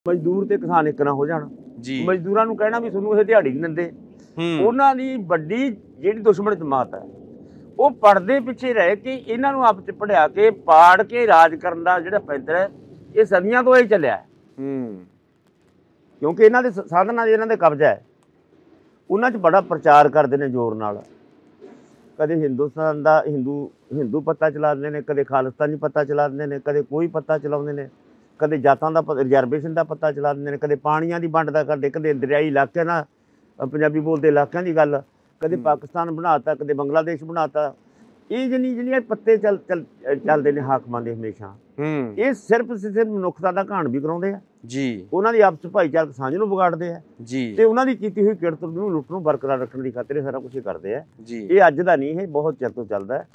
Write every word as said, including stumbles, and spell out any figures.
ਮਜ਼ਦੂਰ ਤੇ ਕਿਸਾਨ ਇੱਕ ਨਾ ਹੋ ਜਾਣ। ਜੀ ਮਜ਼ਦੂਰਾਂ ਨੂੰ ਕਹਿਣਾ ਵੀ ਤੁਹਾਨੂੰ ਇਹ ਦਿਹਾੜੀ ਨਹੀਂ ਦਿੰਦੇ। ਹੂੰ ਉਹਨਾਂ ਦੀ ਵੱਡੀ ਜਿਹੜੀ ਦੁਸ਼ਮਣ ਜਮਾਤ ਹੈ ਉਹ ਪਰਦੇ ਪਿੱਛੇ ਰਹਿ ਕੇ ਇਹਨਾਂ ਨੂੰ ਆਪਸ ਚ ਪੜਿਆ ਕੇ ਪਾੜ ਕੇ ਰਾਜ ਕਰਨ ਦਾ ਜਿਹੜਾ ਪੈਂਤਰ ਹੈ ਇਹ ਸਦੀਆਂ ਤੋਂ ਹੀ ਚੱਲਿਆ ਹੈ। ਹੂੰ ਕਿਉਂਕਿ ਇਹਨਾਂ ਦੇ ਸਾਧਨਾਂ ਦੇ ਇਹਨਾਂ ਦੇ ਕਬਜ਼ਾ ਹੈ। ਉਹਨਾਂ 'ਚ ਬੜਾ ਪ੍ਰਚਾਰ ਕਰਦੇ ਨੇ ਜ਼ੋਰ ਨਾਲ। ਕਦੇ ਹਿੰਦੁਸਤਾਨ ਦਾ ਹਿੰਦੂ ਹਿੰਦੂ ਪੱਤਾ ਚਲਾ ਦਿੰਦੇ ਨੇ, ਕਦੇ ਖਾਲਿਸਤਾਨੀ ਪੱਤਾ ਚਲਾ ਦਿੰਦੇ ਨੇ, ਕਦੇ ਕੋਈ ਪੱਤਾ ਚਲਾਉਂਦੇ ਨੇ, ਕਦੇ ਜਾਤਾਂ ਦਾ ਰਿਜ਼ਰਵੇਸ਼ਨ ਦਾ ਪੱਤਾ ਚਲਾ ਦਿੰਦੇ ਨੇ, ਕਦੇ ਪਾਣੀਆਂ ਦੀ ਵੰਡ ਦਾ ਕਰਦੇ, ਕਦੇ ਦਰਿਆਈ ਇਲਾਕਿਆਂ ਨਾਲ ਪੰਜਾਬੀ ਬੋਲਦੇ ਇਲਾਕਿਆਂ ਦੀ ਗੱਲ, ਕਦੇ ਪਾਕਿਸਤਾਨ ਬਣਾਤਾ, ਕਦੇ ਬੰਗਲਾਦੇਸ਼ ਬਣਾਤਾ। ਇਹ ਜਿਹਨੀ ਜਿਹੜੀਆਂ ਪੱਤੇ ਚੱਲ ਚੱਲ ਚੱਲਦੇ ਨੇ ਹਾਕਮਾਂ ਦੇ ਹਮੇਸ਼ਾ, ਹੂੰ ਇਹ ਸਿਰਫ ਸਿਰਫ ਮਨੁੱਖਤਾ ਦਾ ਘਾਣ ਵੀ ਕਰਾਉਂਦੇ ਆ। ਜੀ ਉਹਨਾਂ ਦੀ ਆਪਸ ਭਾਈਚਾਰਕ ਸਾਂਝ ਨੂੰ ਵਿਗਾੜਦੇ ਆ ਜੀ ਤੇ ਉਹਨਾਂ ਦੀ ਕੀਤੀ ਹੋਈ ਕਿਰਤ ਨੂੰ ਲੁੱਟ ਨੂੰ ਬਰਕਰਾਰ ਰੱਖਣ ਦੀ ਖਾਤਰ ਇਹ ਸਾਰਾ ਕੁਝ ਕਰਦੇ ਆ। ਜੀ ਇਹ ਅੱਜ ਦਾ ਨਹੀਂ, ਇਹ ਬਹੁਤ ਚਿਰ ਤੋਂ ਚੱਲਦਾ ਹੈ।